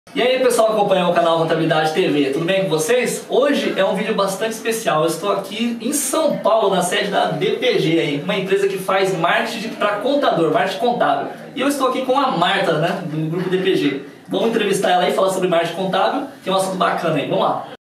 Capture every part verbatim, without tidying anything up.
E aí pessoal que acompanha o canal Contabilidade T V, tudo bem com vocês? Hoje é um vídeo bastante especial. Eu estou aqui em São Paulo, na sede da D P G, aí, uma empresa que faz marketing para contador, marketing contábil. E eu estou aqui com a Marta, né, do grupo D P G. Vamos entrevistar ela aí e falar sobre marketing contábil, que é um assunto bacana aí. Vamos lá.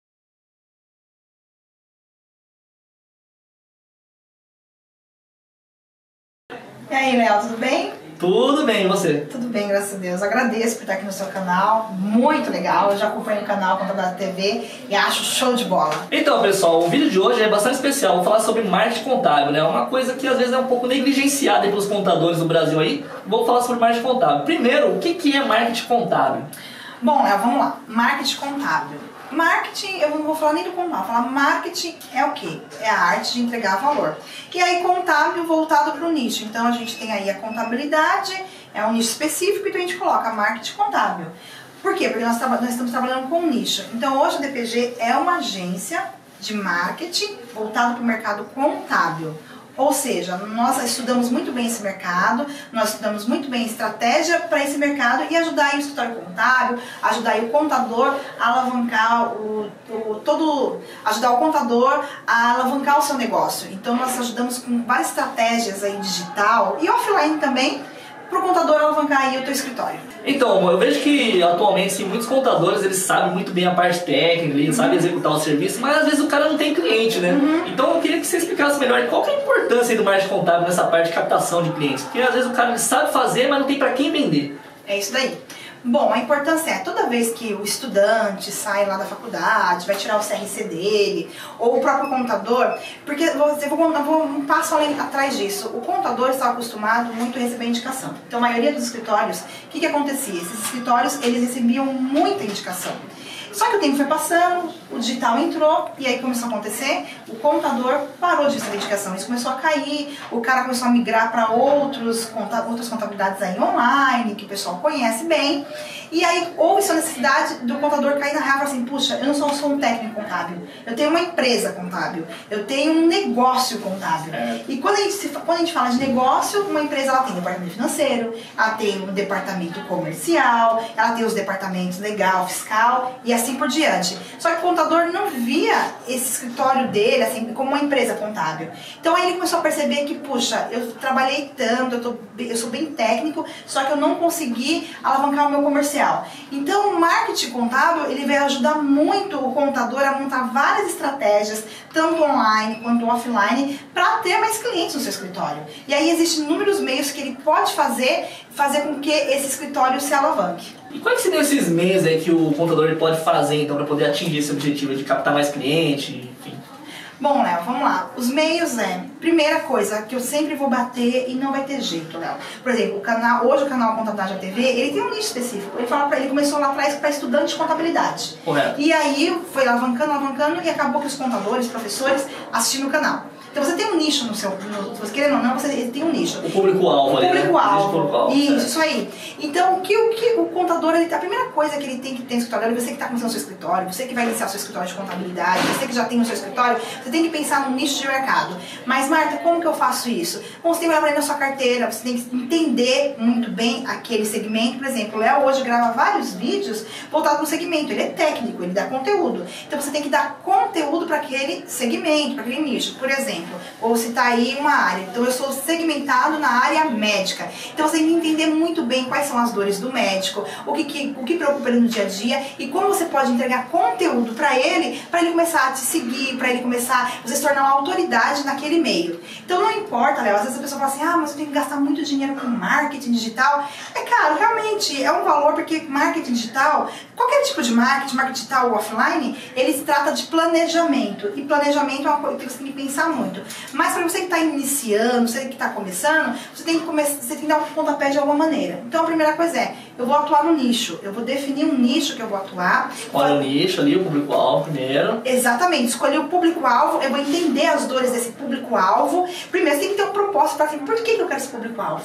E aí, Léo, tudo bem? Tudo bem, e você? Tudo bem, graças a Deus. Agradeço por estar aqui no seu canal, muito legal. Eu já acompanho o canal Contabilidade T V e acho show de bola. Então, pessoal, o vídeo de hoje é bastante especial. Vou falar sobre marketing contábil, né? Uma coisa que às vezes é um pouco negligenciada pelos contadores do Brasil aí. Vou falar sobre marketing contábil. Primeiro, o que é marketing contábil? Bom, Léo, vamos lá. Marketing contábil. Marketing, eu não vou falar nem do contábil, vou falar marketing é o quê? É a arte de entregar valor. E aí contábil voltado para o nicho. Então a gente tem aí a contabilidade, é um nicho específico, então a gente coloca marketing contábil. Por quê? Porque nós, nós estamos trabalhando com um nicho. Então hoje a D P G é uma agência de marketing voltado para o mercado contábil. Ou seja, nós estudamos muito bem esse mercado, nós estudamos muito bem a estratégia para esse mercado e ajudar aí o escritório contábil, ajudar aí o contador a alavancar o, o todo, ajudar o contador a alavancar o seu negócio. Então nós ajudamos com várias estratégias aí digital e offline também, para o contador alavancar aí o teu escritório. Então, eu vejo que atualmente sim, muitos contadores eles sabem muito bem a parte técnica, eles sabem executar o serviço, mas às vezes o cara não tem cliente, né? Uhum. Então eu queria que você explicasse melhor qual que é a importância do marketing contábil nessa parte de captação de clientes, porque às vezes o cara ele sabe fazer, mas não tem para quem vender. É isso daí. Bom, a importância é, toda vez que o estudante sai lá da faculdade, vai tirar o C R C dele, ou o próprio contador, porque eu vou, eu vou um passo além atrás disso, o contador está acostumado muito a receber indicação. Então a maioria dos escritórios, o que, que acontecia? Esses escritórios, eles recebiam muita indicação. Só que o tempo foi passando, o digital entrou e aí começou a acontecer, o contador parou de receber indicação, isso começou a cair, o cara começou a migrar para outros, outras contabilidades aí online, que o pessoal conhece bem, e aí houve essa necessidade do contador cair na real e falar assim, puxa, eu não sou só um técnico contábil, eu tenho uma empresa contábil, eu tenho um negócio contábil. É. E quando a, gente, quando a gente fala de negócio, uma empresa ela tem um departamento financeiro, ela tem um departamento comercial, ela tem os departamentos legal, fiscal e assim por diante. Só que o contador não via esse escritório dele assim como uma empresa contábil. Então aí ele começou a perceber que, puxa, eu trabalhei tanto, eu, tô, eu sou bem técnico, só que eu não consegui alavancar o meu comercial. Então o marketing contábil ele vai ajudar muito o contador a montar várias estratégias, tanto online quanto offline, para ter mais clientes no seu escritório. E aí existem inúmeros meios que ele pode fazer, fazer com que esse escritório se alavanque. E quais seriam esses meios aí que o contador ele pode fazer então para poder atingir esse objetivo de captar mais cliente, enfim? Bom, Léo, vamos lá. Os meios é, primeira coisa que eu sempre vou bater e não vai ter jeito, Léo. Por exemplo, o canal, hoje o canal Contabilidade T V, ele tem um nicho específico. Ele fala para ele começou lá atrás para estudante de contabilidade. Correto. E aí foi alavancando, alavancando e acabou que os contadores, professores assistindo o canal. Então você tem um nicho no seu, no, você querendo ou não, você tem um nicho. O público-alvo ali, né? Público-alvo. Isso, é. Isso aí. Então o que o, que o contador, ele, a primeira coisa que ele tem que ter no escritório, você que está começando o seu escritório, você que vai iniciar o seu escritório de contabilidade, você que já tem o seu escritório, você tem que pensar no nicho de mercado. Mas Marta, como que eu faço isso? Bom, você tem que olhar na sua carteira, você tem que entender muito bem aquele segmento. Por exemplo, o Léo hoje grava vários vídeos voltados para o segmento, ele é técnico, ele dá conteúdo. Então você tem que dar conteúdo para aquele segmento, para aquele nicho. Por exemplo, ou citar aí uma área. Então eu sou segmentado na área médica. Então você tem que entender muito bem quais são as dores do médico, o que, que, o que preocupa ele no dia a dia e como você pode entregar conteúdo para ele, para ele começar a te seguir, para ele começar, você se tornar uma autoridade naquele meio. Então não importa, Léo, às vezes a pessoa fala assim, ah, mas eu tenho que gastar muito dinheiro com marketing digital. É caro, realmente, é um valor, porque marketing digital, qualquer tipo de marketing, marketing digital ou offline, ele se trata de planejamento. E planejamento é uma coisa que você tem que pensar muito. Mas para você que está iniciando, você que está começando, você tem, que começar, você tem que dar um pontapé de alguma maneira. Então a primeira coisa é, eu vou atuar no nicho, eu vou definir um nicho que eu vou atuar. Olha o nicho ali, o público-alvo primeiro. Exatamente, escolher o público-alvo, eu vou entender as dores desse público-alvo. Primeiro você tem que ter um propósito para assim, por que eu quero esse público-alvo?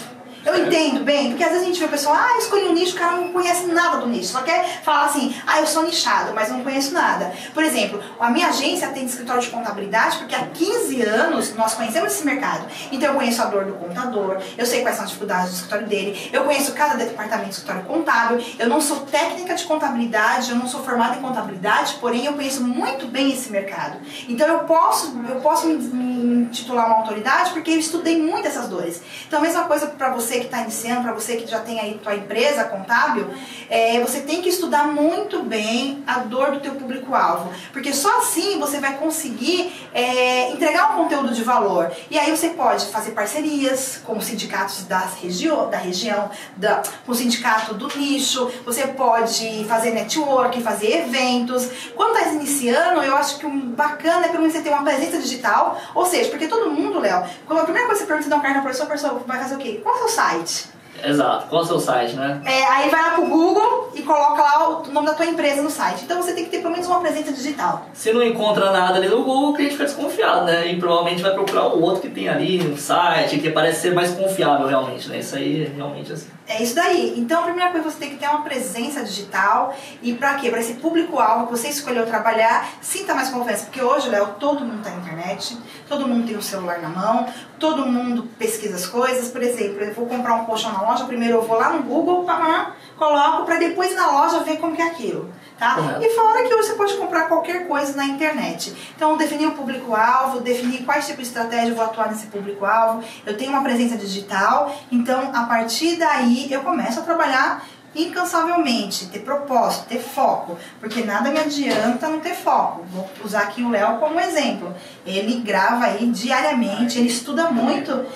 Eu entendo bem, porque às vezes a gente vê o pessoal, ah, escolhi um nicho, o cara não conhece nada do nicho, só quer falar assim, ah, eu sou nichado, mas não conheço nada. Por exemplo, a minha agência tem escritório de contabilidade porque há quinze anos nós conhecemos esse mercado. Então eu conheço a dor do contador, eu sei quais são as dificuldades do escritório dele, eu conheço cada departamento do escritório contábil, eu não sou técnica de contabilidade, eu não sou formada em contabilidade, porém eu conheço muito bem esse mercado. Então eu posso, eu posso me, me titular uma autoridade porque eu estudei muito essas dores. Então a mesma coisa para você que está iniciando, para você que já tem aí tua empresa contábil, é, você tem que estudar muito bem a dor do teu público-alvo, porque só assim você vai conseguir é, entregar um conteúdo de valor. E aí você pode fazer parcerias com sindicatos das regio, da região, da, com o sindicato do nicho, você pode fazer network, fazer eventos. Quando está iniciando, eu acho que o bacana é pelo menos você ter uma presença digital, ou seja, porque todo mundo, Léo, quando a primeira coisa que você pergunta, dá um cartão para a pessoa, a pessoa vai fazer o quê? Qual é o seu site? Exato, qual é o seu site, né? É, aí vai lá pro Google e coloca lá o nome da tua empresa no site. Então você tem que ter pelo menos uma presença digital. Se não encontra nada ali no Google, o cliente fica desconfiado, né? E provavelmente vai procurar o outro que tem ali no site, que parece ser mais confiável realmente, né? Isso aí realmente assim. É isso daí. Então a primeira coisa, você tem que ter uma presença digital. E pra quê? Pra esse público-alvo que você escolheu trabalhar, sinta mais confiança. Porque hoje, Léo, todo mundo tá na internet, todo mundo tem um celular na mão, todo mundo pesquisa as coisas. Por exemplo, eu vou comprar um colchão na loja, primeiro eu vou lá no Google, pá, coloco, pra depois ir na loja ver como que é aquilo. Tá? Uhum. E fora que hoje você pode comprar qualquer coisa na internet. Então, definir o público-alvo, definir quais tipos de estratégia eu vou atuar nesse público-alvo. Eu tenho uma presença digital, então a partir daí eu começo a trabalhar incansavelmente, ter propósito, ter foco, porque nada me adianta não ter foco. Vou usar aqui o Léo como exemplo. Ele grava aí diariamente, ele estuda muito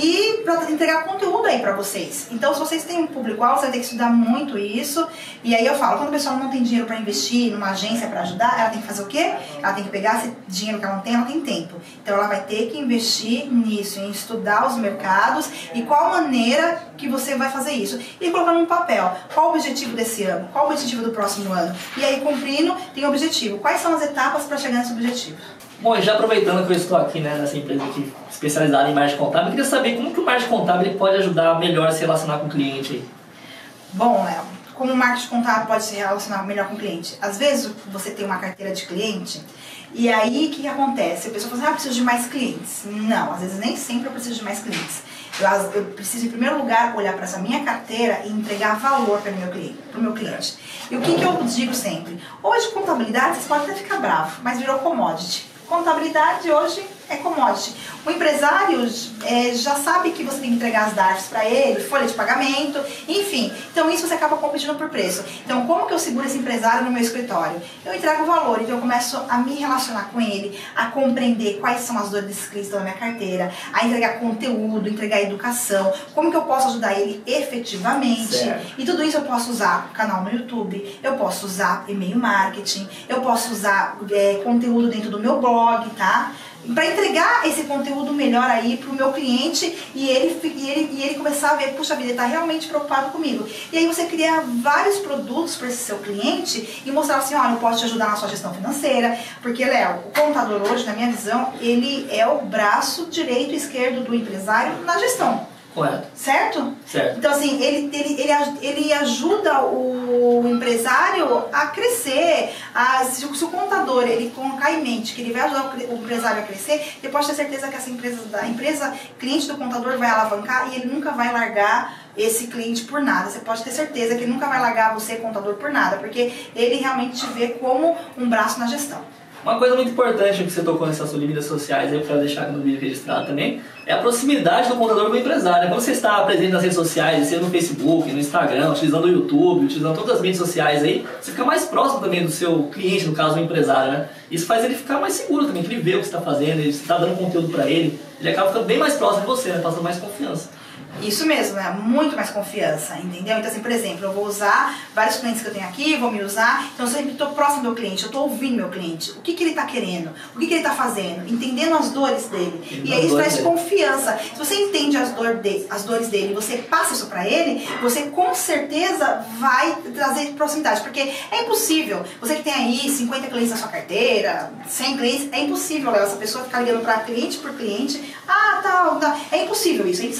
e para entregar conteúdo aí para vocês. Então, se vocês têm um público-alvo, você vai ter que estudar muito isso. E aí eu falo, quando a pessoa não tem dinheiro para investir numa agência para ajudar, ela tem que fazer o quê? Ela tem que pegar esse dinheiro que ela não tem, ela tem tempo. Então ela vai ter que investir nisso, em estudar os mercados e qual maneira que você vai fazer isso. E colocar num papel, qual o objetivo desse ano, qual o objetivo do próximo ano. E aí, cumprindo, tem objetivo. Quais são as etapas para chegar nesse objetivo? Bom, e já aproveitando que eu estou aqui, né, nessa empresa aqui especializada em marketing contábil, eu queria saber como que o marketing contábil ele pode ajudar melhor a se relacionar com o cliente aí. Bom, Léo, como o marketing contábil pode se relacionar melhor com o cliente? Às vezes você tem uma carteira de cliente e aí o que, que acontece? A pessoa fala assim, ah, eu preciso de mais clientes. Não, às vezes nem sempre eu preciso de mais clientes. Eu, eu preciso, em primeiro lugar, olhar para essa minha carteira e entregar valor para o meu cliente, pro meu cliente. E o que, que eu digo sempre? Hoje, contabilidade, vocês podem até ficar bravo, mas virou commodity. Contabilidade hoje é commodity. O empresário é, já sabe que você tem que entregar as D A R Fs para ele, folha de pagamento, enfim. Então isso você acaba competindo por preço. Então como que eu seguro esse empresário no meu escritório? Eu entrego valor, então eu começo a me relacionar com ele, a compreender quais são as dores desses clientes da minha carteira, a entregar conteúdo, entregar educação, como que eu posso ajudar ele efetivamente. Certo. E tudo isso eu posso usar canal no YouTube, eu posso usar e-mail marketing, eu posso usar é, conteúdo dentro do meu blog, tá? Para entregar esse conteúdo melhor aí pro meu cliente e ele, e, ele, e ele começar a ver, puxa vida, ele tá realmente preocupado comigo. E aí você criar vários produtos para esse seu cliente e mostrar assim, olha, eu posso te ajudar na sua gestão financeira, porque, Léo, o contador hoje, na minha visão, ele é o braço direito e esquerdo do empresário na gestão. Correto. Certo? Certo. Então, assim, ele, ele, ele, ele ajuda o empresário a crescer. A, se, o, se o contador ele colocar em mente que ele vai ajudar o empresário a crescer, ele pode ter certeza que essa empresa, a empresa cliente do contador vai alavancar e ele nunca vai largar esse cliente por nada. Você pode ter certeza que ele nunca vai largar você, contador, por nada, porque ele realmente te vê como um braço na gestão. Uma coisa muito importante que você tocou nessas mídias sociais, eu quero deixar aqui no vídeo registrado também, é a proximidade do contador com o empresário. Quando você está presente nas redes sociais, seja no Facebook, no Instagram, utilizando o YouTube, utilizando todas as mídias sociais aí, você fica mais próximo também do seu cliente, no caso o empresário, né? Isso faz ele ficar mais seguro também, que ele vê o que você está fazendo, ele está dando conteúdo para ele, ele acaba ficando bem mais próximo de você, né? Passando mais confiança. Isso mesmo, né? Muito mais confiança, entendeu? Então, assim, por exemplo, eu vou usar vários clientes que eu tenho aqui, vou me usar, então eu sempre estou próximo do meu cliente, eu estou ouvindo meu cliente, o que, que ele está querendo, o que, que ele está fazendo, entendendo as dores dele. E, e aí isso traz confiança. Se você entende as, dor de, as dores dele, você passa isso para ele, você com certeza vai trazer proximidade, porque é impossível, você que tem aí cinquenta clientes na sua carteira, cem clientes, é impossível, Léo, essa pessoa ficar ligando para cliente por cliente, ah, tal, tal, é impossível isso, a gente sabe que o dia a dia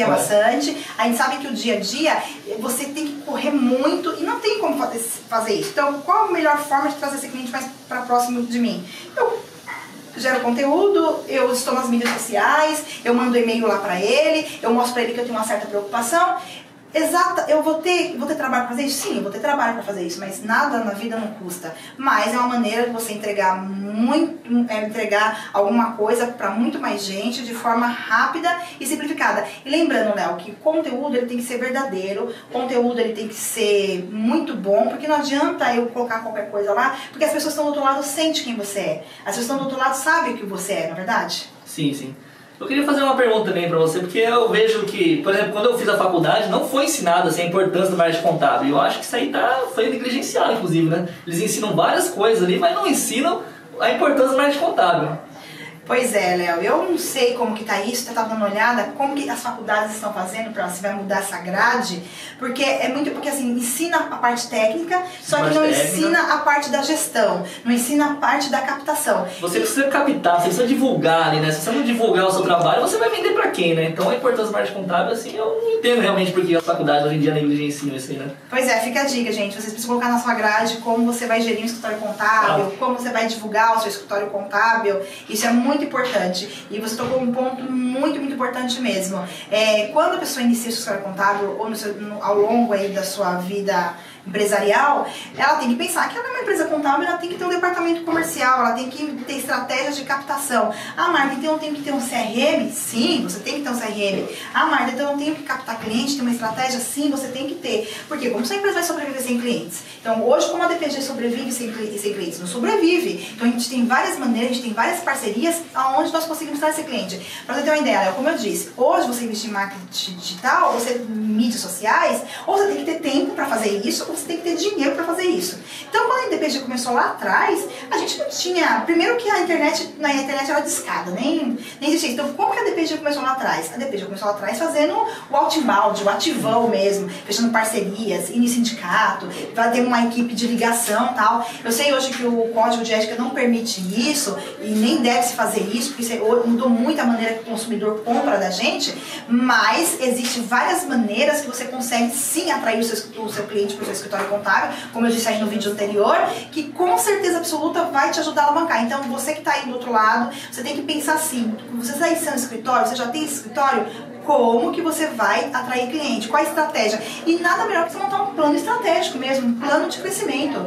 dia é maçante, a gente sabe que o dia a dia você tem que correr muito e não tem como fazer, fazer isso. Então, qual a melhor forma de trazer esse cliente mais para próximo de mim? Eu gero conteúdo, eu estou nas mídias sociais, eu mando e-mail lá para ele, eu mostro para ele que eu tenho uma certa preocupação. Exata, eu vou ter, vou ter trabalho para fazer isso? Sim, eu vou ter trabalho para fazer isso, mas nada na vida não custa. Mas é uma maneira de você entregar muito, é, entregar alguma coisa para muito mais gente de forma rápida e simplificada. E lembrando, Léo, que o conteúdo ele tem que ser verdadeiro, o conteúdo ele tem que ser muito bom, porque não adianta eu colocar qualquer coisa lá, porque as pessoas que estão do outro lado sentem quem você é. As pessoas que estão do outro lado sabem o que você é, não é verdade? Sim, sim. Eu queria fazer uma pergunta também para você, porque eu vejo que, por exemplo, quando eu fiz a faculdade, não foi ensinado assim, a importância do marketing contábil. Eu acho que isso aí tá, foi negligenciado, inclusive, né? Eles ensinam várias coisas ali, mas não ensinam a importância do marketing contábil. Pois é, Léo, eu não sei como que tá isso, eu tava dando uma olhada, como que as faculdades estão fazendo para se vai mudar essa grade, porque é muito, porque assim, ensina a parte técnica, só que não técnica. ensina a parte da gestão, não ensina a parte da captação. Você precisa captar, você precisa divulgar ali, né? Se você não divulgar o seu trabalho, você vai vender para quem, né? Então a importância do marketing contábil, assim, eu não entendo realmente porque as faculdades hoje em dia negligenciam isso aí, né? Pois é, fica a dica, gente, vocês precisam colocar na sua grade como você vai gerir um escritório contábil, ah. como você vai divulgar o seu escritório contábil, isso é muito importante. E você tocou um ponto muito, muito importante mesmo. É, quando a pessoa inicia o escritório contábil ou no seu, no, ao longo aí da sua vida empresarial, ela tem que pensar que ela é uma empresa contábil, ela tem que ter um departamento comercial, ela tem que ter estratégias de captação. Ah, Marta, então eu tenho que ter um C R M? Sim, você tem que ter um C R M. Ah, Marta, então eu tenho que captar cliente, ter uma estratégia? Sim, você tem que ter. Porque como sua empresa vai sobreviver sem clientes? Então, hoje, como a D P G sobrevive sem, sem clientes? Não sobrevive. Então, a gente tem várias maneiras, a gente tem várias parcerias onde nós conseguimos trazer esse cliente. Para você ter uma ideia, Léo, como eu disse, hoje você investir em marketing digital, ou você em mídias sociais, ou você tem que ter tempo para fazer isso, você tem que ter dinheiro para fazer isso. Então, quando a D P G começou lá atrás, a gente não tinha... Primeiro que a internet, na internet era discada, nem, nem existia. Então, como que a D P G começou lá atrás? A D P G começou lá atrás fazendo o outbound, o ativão mesmo, fechando parcerias, indo em sindicato, vai ter uma equipe de ligação e tal. Eu sei hoje que o código de ética não permite isso, e nem deve se fazer isso, porque isso mudou muito a maneira que o consumidor compra da gente, mas existem várias maneiras que você consegue sim atrair o seu, o seu cliente para o seu escritório contábil, como eu disse aí no vídeo anterior, que com certeza absoluta vai te ajudar a alavancar. Então, você que está aí do outro lado, você tem que pensar assim, você está em seu escritório, você já tem esse escritório, como que você vai atrair cliente, qual a estratégia? E nada melhor que você montar um plano estratégico mesmo, um plano de crescimento.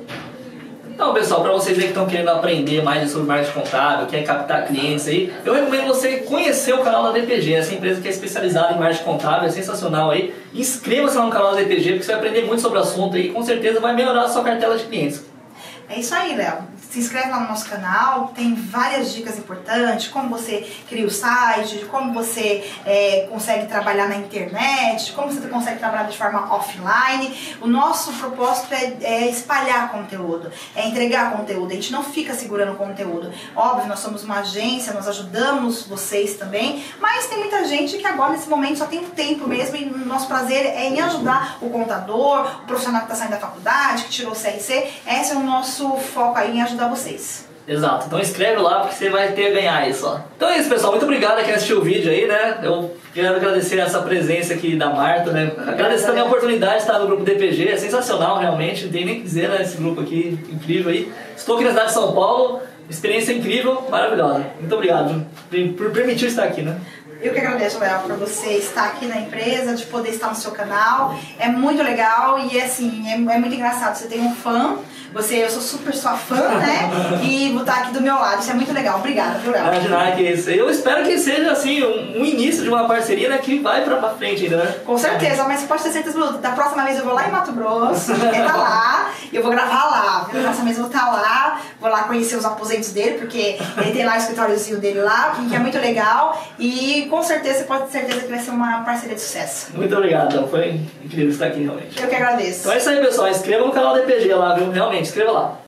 Então, pessoal, para vocês aí que estão querendo aprender mais sobre marketing contábil, quer captar clientes aí, eu recomendo você conhecer o canal da D P G, essa empresa que é especializada em marketing contábil, é sensacional aí. Inscreva-se lá no canal da D P G, porque você vai aprender muito sobre o assunto aí e com certeza vai melhorar a sua cartela de clientes. É isso aí, Léo. Se inscreve lá no nosso canal, tem várias dicas importantes, como você cria o site, de como você é, consegue trabalhar na internet, de como você consegue trabalhar de forma offline. O nosso propósito é, é espalhar conteúdo, é entregar conteúdo, a gente não fica segurando conteúdo. Óbvio, nós somos uma agência, nós ajudamos vocês também, mas tem muita gente que agora nesse momento só tem um tempo mesmo e o nosso prazer é em ajudar o contador, o profissional que está saindo da faculdade, que tirou o C R C, esse é o nosso foco aí em ajudar vocês. Exato, então escreve lá porque você vai ter a ganhar isso, ó. Então é isso, pessoal, muito obrigado a quem assistiu o vídeo aí, né? Eu quero agradecer essa presença aqui da Marta, né? Agradecer também a oportunidade de estar no grupo D P G, é sensacional realmente, não tem nem o que dizer, né? Esse grupo aqui, incrível aí. Estou aqui na cidade de São Paulo, experiência incrível, maravilhosa. Muito obrigado por permitir estar aqui, né? Eu que agradeço, Léo, por você estar aqui na empresa, de poder estar no seu canal. É muito legal e assim, é, é muito engraçado. Você tem um fã, você, eu sou super sua fã, né? E vou estar aqui do meu lado. Isso é muito legal. Obrigada, viu, Léo? Imaginar que isso. Eu espero que seja assim, um, um início de uma parceria, né, que vai pra, pra frente ainda, né? Com certeza, mas pode ter certeza, da próxima vez eu vou lá em Mato Grosso, ele tá lá, e eu vou gravar lá. Da próxima vez eu vou estar lá, vou lá conhecer os aposentos dele, porque ele tem lá o escritóriozinho dele lá, que é muito legal. E com certeza, você pode ter certeza que vai ser uma parceria de sucesso. Muito obrigado, então. Foi incrível estar aqui, realmente. Eu que agradeço. Então é isso aí, pessoal. Inscreva no canal D P G lá, viu? Realmente, inscreva lá.